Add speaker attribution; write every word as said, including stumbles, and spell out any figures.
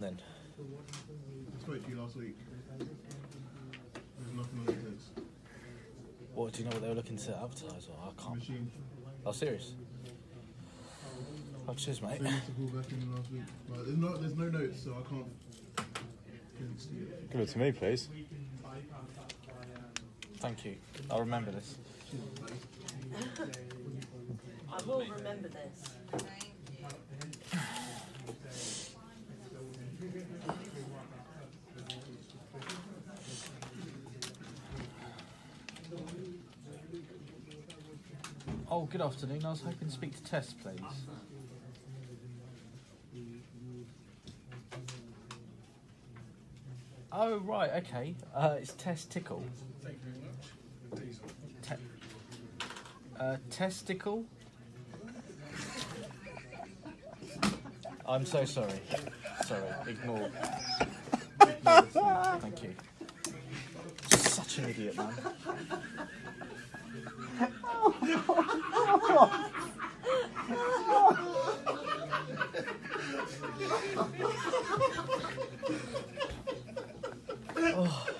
Speaker 1: Then.
Speaker 2: I spoke to you last week. There's nothing on the text.
Speaker 1: What, do you know what they were looking to advertise? Or I can't.
Speaker 2: Machine.
Speaker 1: Oh, serious? Oh, cheers, mate.
Speaker 2: So you must have called back in last week. But there's no, there's no notes, so I can't. can't see it.
Speaker 3: Give it to me, please.
Speaker 1: Thank you. I'll remember this.
Speaker 4: I will remember this.
Speaker 1: Oh, good afternoon. I was hoping to speak to Tess, please. Oh, right, okay. Uh, it's Tess Tickle.
Speaker 2: Thank you very much.
Speaker 1: Te uh, Testicle? I'm so sorry. Sorry, ignore. ignore Thank you. Such an idiot, man. Oh.